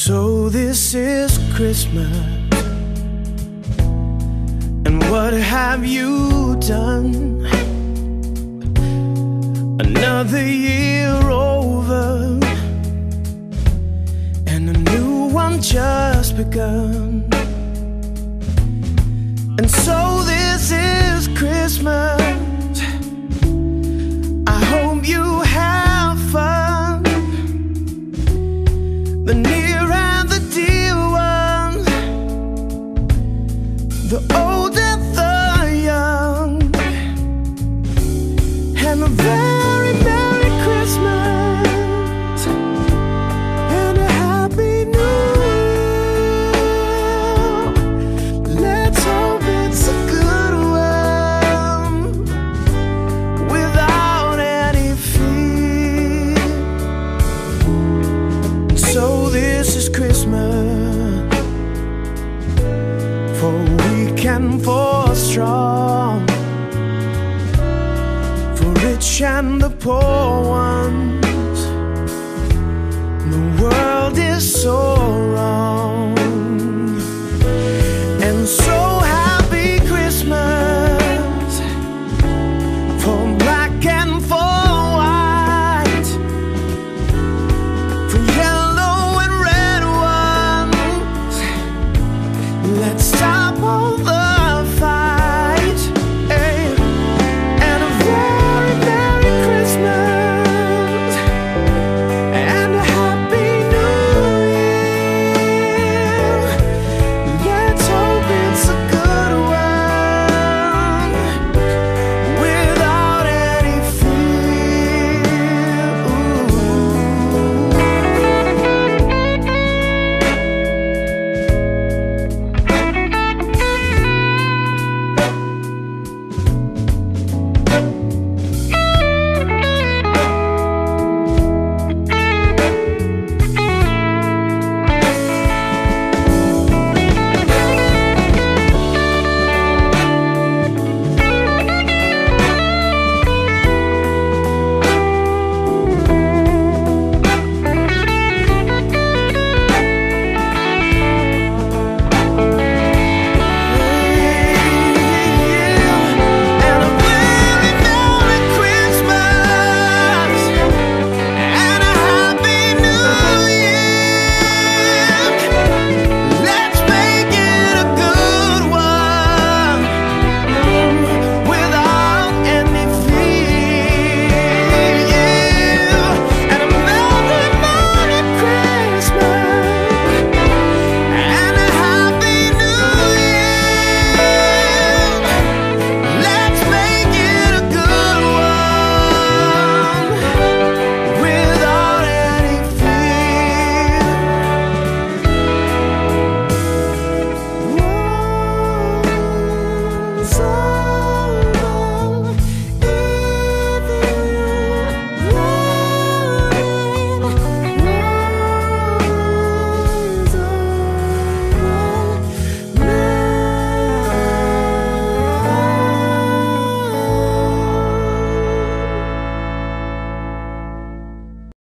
So this is Christmas, and what have you done? Another year over, and a new one just begun. And so this is Christmas. I hope you have fun. The near and the dear ones, the old and the young, and a very Merry Christmas and a Happy New Year. Let's hope it's a good one without any fear. So this is Christmas, for weak and for strong, for rich and the poor ones. The world is so